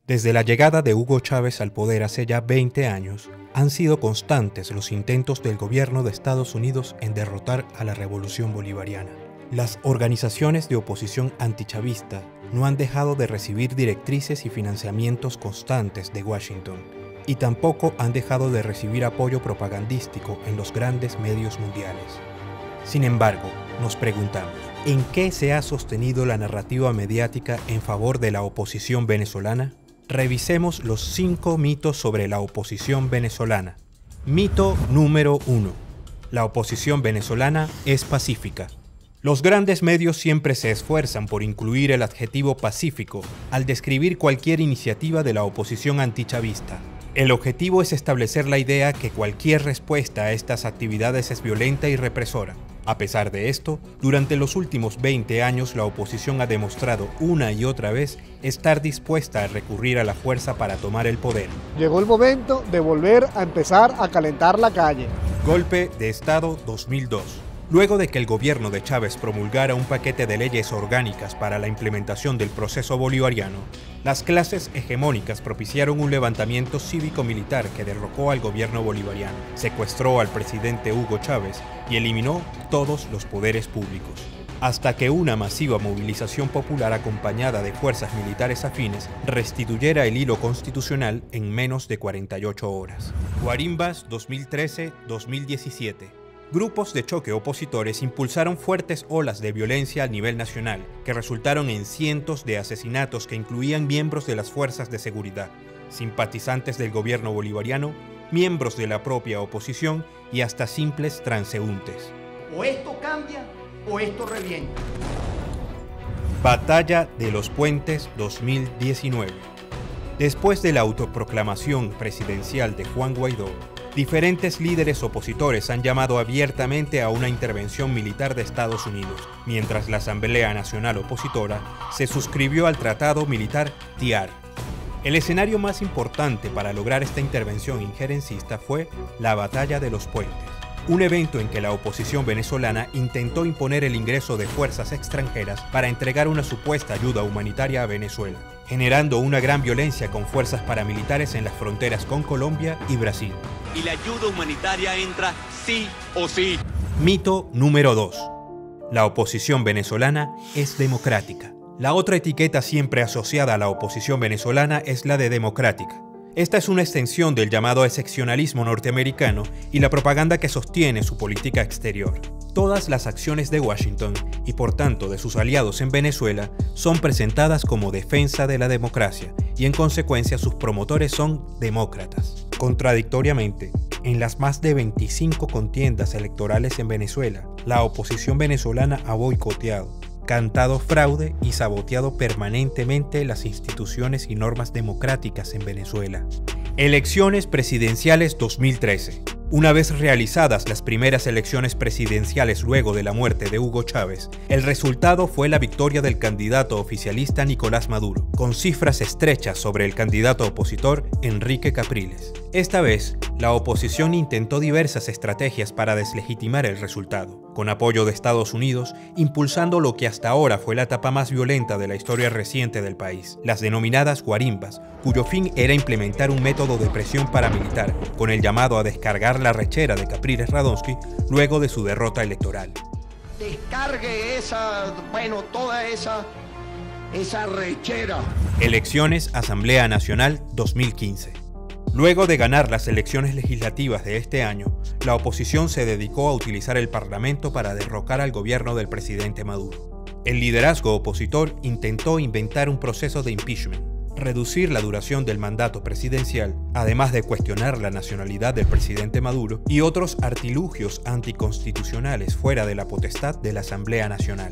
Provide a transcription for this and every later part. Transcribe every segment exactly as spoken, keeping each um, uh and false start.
Desde la llegada de Hugo Chávez al poder hace ya veinte años, han sido constantes los intentos del gobierno de Estados Unidos en derrotar a la revolución bolivariana. Las organizaciones de oposición antichavista no han dejado de recibir directrices y financiamientos constantes de Washington, y tampoco han dejado de recibir apoyo propagandístico en los grandes medios mundiales. Sin embargo, nos preguntamos, ¿en qué se ha sostenido la narrativa mediática en favor de la oposición venezolana? Revisemos los cinco mitos sobre la oposición venezolana. Mito número uno. La oposición venezolana es pacífica. Los grandes medios siempre se esfuerzan por incluir el adjetivo pacífico al describir cualquier iniciativa de la oposición antichavista. El objetivo es establecer la idea que cualquier respuesta a estas actividades es violenta y represora. A pesar de esto, durante los últimos veinte años la oposición ha demostrado una y otra vez estar dispuesta a recurrir a la fuerza para tomar el poder. Llegó el momento de volver a empezar a calentar la calle. Golpe de Estado dos mil dos. Luego de que el gobierno de Chávez promulgara un paquete de leyes orgánicas para la implementación del proceso bolivariano, las clases hegemónicas propiciaron un levantamiento cívico-militar que derrocó al gobierno bolivariano, secuestró al presidente Hugo Chávez y eliminó todos los poderes públicos, hasta que una masiva movilización popular acompañada de fuerzas militares afines restituyera el hilo constitucional en menos de cuarenta y ocho horas. Guarimbas dos mil trece a dos mil diecisiete. Grupos de choque opositores impulsaron fuertes olas de violencia a nivel nacional, que resultaron en cientos de asesinatos que incluían miembros de las fuerzas de seguridad, simpatizantes del gobierno bolivariano, miembros de la propia oposición y hasta simples transeúntes. O esto cambia o esto revienta. Batalla de los Puentes dos mil diecinueve. Después de la autoproclamación presidencial de Juan Guaidó, diferentes líderes opositores han llamado abiertamente a una intervención militar de Estados Unidos, mientras la Asamblea Nacional Opositora se suscribió al Tratado Militar T I A R. El escenario más importante para lograr esta intervención injerencista fue la Batalla de los Puentes, un evento en que la oposición venezolana intentó imponer el ingreso de fuerzas extranjeras para entregar una supuesta ayuda humanitaria a Venezuela, generando una gran violencia con fuerzas paramilitares en las fronteras con Colombia y Brasil. Y la ayuda humanitaria entra sí o sí. Mito número dos. La oposición venezolana es democrática. La otra etiqueta siempre asociada a la oposición venezolana es la de democrática. Esta es una extensión del llamado excepcionalismo norteamericano y la propaganda que sostiene su política exterior. Todas las acciones de Washington, y por tanto de sus aliados en Venezuela, son presentadas como defensa de la democracia, y en consecuencia sus promotores son demócratas. Contradictoriamente, en las más de veinticinco contiendas electorales en Venezuela, la oposición venezolana ha boicoteado, cantado fraude y saboteado permanentemente las instituciones y normas democráticas en Venezuela. Elecciones presidenciales dos mil trece. Una vez realizadas las primeras elecciones presidenciales luego de la muerte de Hugo Chávez, el resultado fue la victoria del candidato oficialista Nicolás Maduro, con cifras estrechas sobre el candidato opositor Enrique Capriles. Esta vez, la oposición intentó diversas estrategias para deslegitimar el resultado, con apoyo de Estados Unidos, impulsando lo que hasta ahora fue la etapa más violenta de la historia reciente del país, las denominadas guarimbas, cuyo fin era implementar un método de presión paramilitar, con el llamado a descargar la rechera de Capriles Radonsky luego de su derrota electoral. Descargue esa, bueno, toda esa, esa rechera. Elecciones Asamblea Nacional dos mil quince. Luego de ganar las elecciones legislativas de este año, la oposición se dedicó a utilizar el Parlamento para derrocar al gobierno del presidente Maduro. El liderazgo opositor intentó inventar un proceso de impeachment, reducir la duración del mandato presidencial, además de cuestionar la nacionalidad del presidente Maduro y otros artilugios anticonstitucionales fuera de la potestad de la Asamblea Nacional.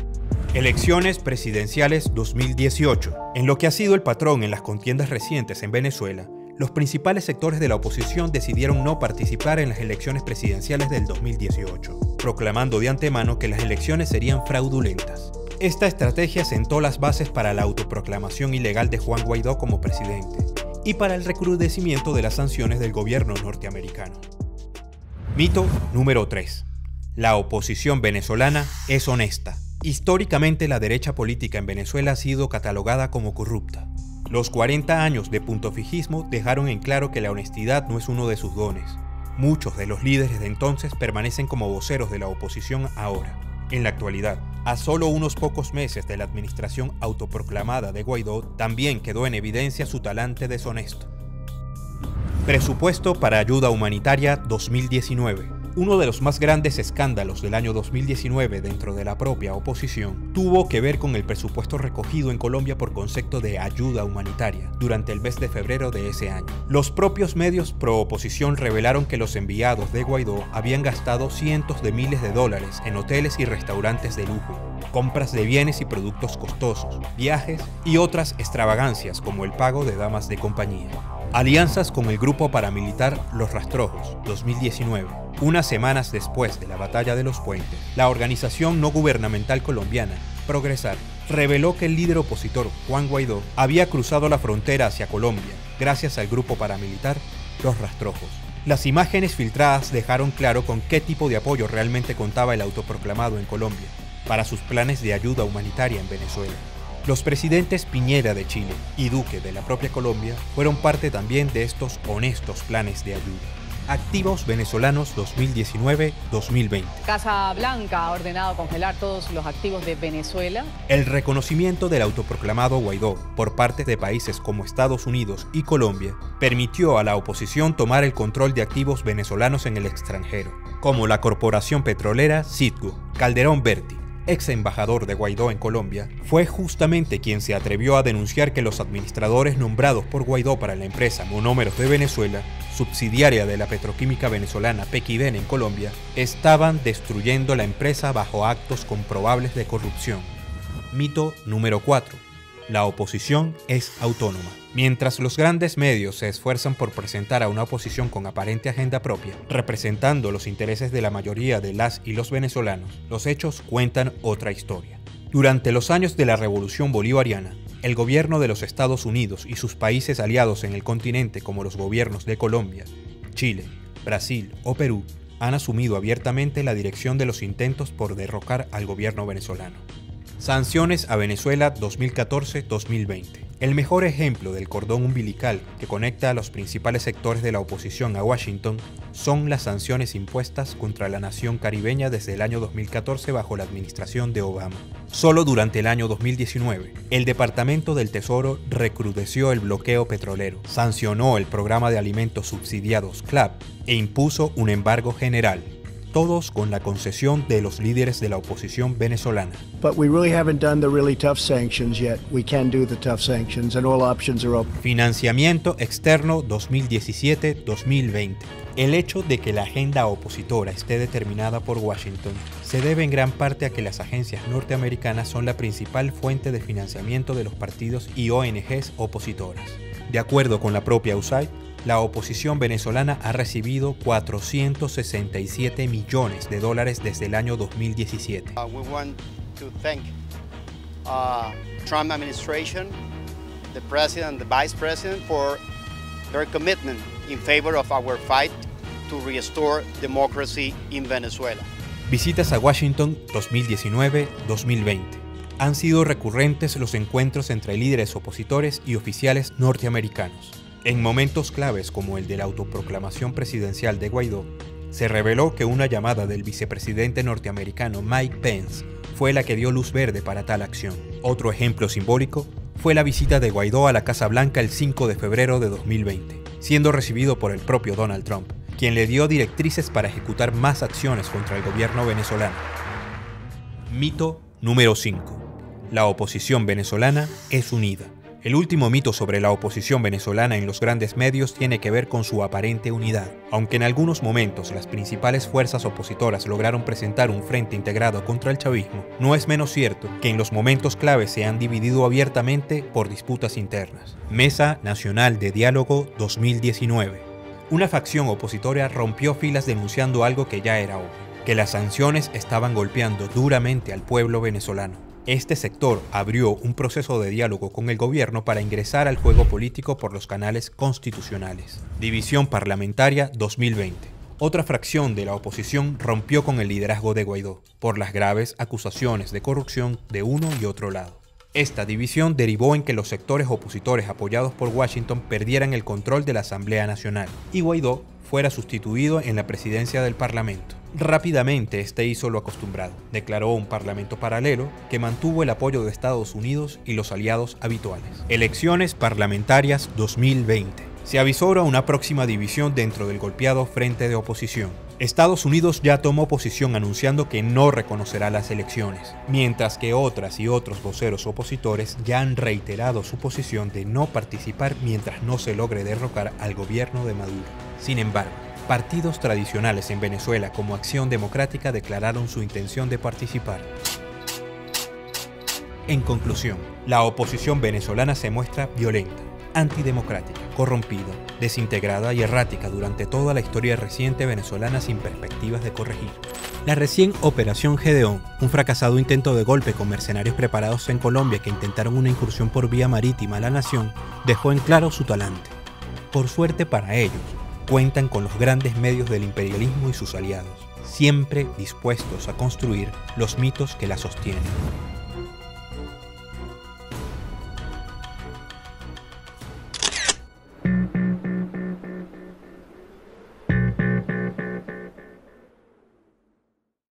Elecciones presidenciales dos mil dieciocho. En lo que ha sido el patrón en las contiendas recientes en Venezuela, los principales sectores de la oposición decidieron no participar en las elecciones presidenciales del dos mil dieciocho, proclamando de antemano que las elecciones serían fraudulentas. Esta estrategia sentó las bases para la autoproclamación ilegal de Juan Guaidó como presidente y para el recrudecimiento de las sanciones del gobierno norteamericano. Mito número tres. La oposición venezolana es honesta. Históricamente, la derecha política en Venezuela ha sido catalogada como corrupta. Los cuarenta años de puntofijismo dejaron en claro que la honestidad no es uno de sus dones. Muchos de los líderes de entonces permanecen como voceros de la oposición ahora. En la actualidad, a solo unos pocos meses de la administración autoproclamada de Guaidó, también quedó en evidencia su talante deshonesto. Presupuesto para ayuda humanitaria dos mil diecinueve. Uno de los más grandes escándalos del año dos mil diecinueve dentro de la propia oposición tuvo que ver con el presupuesto recogido en Colombia por concepto de ayuda humanitaria durante el mes de febrero de ese año. Los propios medios pro oposición revelaron que los enviados de Guaidó habían gastado cientos de miles de dólares en hoteles y restaurantes de lujo, compras de bienes y productos costosos, viajes y otras extravagancias como el pago de damas de compañía. Alianzas con el grupo paramilitar Los Rastrojos, dos mil diecinueve. Unas semanas después de la Batalla de los Puentes, la organización no gubernamental colombiana, Progresar, reveló que el líder opositor, Juan Guaidó, había cruzado la frontera hacia Colombia, gracias al grupo paramilitar Los Rastrojos. Las imágenes filtradas dejaron claro con qué tipo de apoyo realmente contaba el autoproclamado en Colombia, para sus planes de ayuda humanitaria en Venezuela. Los presidentes Piñera de Chile y Duque de la propia Colombia fueron parte también de estos honestos planes de ayuda. Activos venezolanos dos mil diecinueve a dos mil veinte. Casa Blanca ha ordenado congelar todos los activos de Venezuela. El reconocimiento del autoproclamado Guaidó por parte de países como Estados Unidos y Colombia permitió a la oposición tomar el control de activos venezolanos en el extranjero, como la corporación petrolera Citgo. Calderón Berti, ex embajador de Guaidó en Colombia, fue justamente quien se atrevió a denunciar que los administradores nombrados por Guaidó para la empresa Monómeros de Venezuela, subsidiaria de la petroquímica venezolana Pequiden en Colombia, estaban destruyendo la empresa bajo actos comprobables de corrupción. Mito número cuatro. La oposición es autónoma. Mientras los grandes medios se esfuerzan por presentar a una oposición con aparente agenda propia, representando los intereses de la mayoría de las y los venezolanos, los hechos cuentan otra historia. Durante los años de la Revolución Bolivariana, el gobierno de los Estados Unidos y sus países aliados en el continente como los gobiernos de Colombia, Chile, Brasil o Perú, han asumido abiertamente la dirección de los intentos por derrocar al gobierno venezolano. Sanciones a Venezuela dos mil catorce a dos mil veinte. El mejor ejemplo del cordón umbilical que conecta a los principales sectores de la oposición a Washington son las sanciones impuestas contra la nación caribeña desde el año dos mil catorce bajo la administración de Obama. Solo durante el año dos mil diecinueve, el Departamento del Tesoro recrudeció el bloqueo petrolero, sancionó el programa de alimentos subsidiados CLAP e impuso un embargo general, todos con la concesión de los líderes de la oposición venezolana. But we really haven't done the really tough sanctions yet. We can do the tough sanctions and all options are open. Financiamiento externo dos mil diecisiete a dos mil veinte. El hecho de que la agenda opositora esté determinada por Washington se debe en gran parte a que las agencias norteamericanas son la principal fuente de financiamiento de los partidos y O N Ges opositoras. De acuerdo con la propia U S A I D, la oposición venezolana ha recibido cuatrocientos sesenta y siete millones de dólares desde el año dos mil diecisiete. Uh, we want to thank uh, Trump administration, the president, the vice president for their commitment in favor of our fight to restore democracy in Venezuela. Visitas a Washington dos mil diecinueve a dos mil veinte. Han sido recurrentes los encuentros entre líderes opositores y oficiales norteamericanos. En momentos claves como el de la autoproclamación presidencial de Guaidó, se reveló que una llamada del vicepresidente norteamericano Mike Pence fue la que dio luz verde para tal acción. Otro ejemplo simbólico fue la visita de Guaidó a la Casa Blanca el cinco de febrero de dos mil veinte, siendo recibido por el propio Donald Trump, quien le dio directrices para ejecutar más acciones contra el gobierno venezolano. Mito número cinco. La oposición venezolana es unida. El último mito sobre la oposición venezolana en los grandes medios tiene que ver con su aparente unidad. Aunque en algunos momentos las principales fuerzas opositoras lograron presentar un frente integrado contra el chavismo, no es menos cierto que en los momentos claves se han dividido abiertamente por disputas internas. Mesa Nacional de Diálogo dos mil diecinueve. Una facción opositora rompió filas denunciando algo que ya era obvio, que las sanciones estaban golpeando duramente al pueblo venezolano. Este sector abrió un proceso de diálogo con el gobierno para ingresar al juego político por los canales constitucionales. División Parlamentaria dos mil veinte. Otra fracción de la oposición rompió con el liderazgo de Guaidó por las graves acusaciones de corrupción de uno y otro lado. Esta división derivó en que los sectores opositores apoyados por Washington perdieran el control de la Asamblea Nacional y Guaidó fuera sustituido en la presidencia del Parlamento. Rápidamente este hizo lo acostumbrado, declaró un parlamento paralelo que mantuvo el apoyo de Estados Unidos y los aliados habituales. Elecciones parlamentarias dos mil veinte. Se avisora una próxima división dentro del golpeado frente de oposición. Estados Unidos ya tomó posición anunciando que no reconocerá las elecciones, mientras que otras y otros voceros opositores ya han reiterado su posición de no participar mientras no se logre derrocar al gobierno de Maduro. Sin embargo, partidos tradicionales en Venezuela como Acción Democrática declararon su intención de participar. En conclusión, la oposición venezolana se muestra violenta, antidemocrática, corrompida, desintegrada y errática durante toda la historia reciente venezolana sin perspectivas de corregir. La recién Operación Gedeón, un fracasado intento de golpe con mercenarios preparados en Colombia que intentaron una incursión por vía marítima a la nación, dejó en claro su talante. Por suerte para ellos, cuentan con los grandes medios del imperialismo y sus aliados, siempre dispuestos a construir los mitos que la sostienen.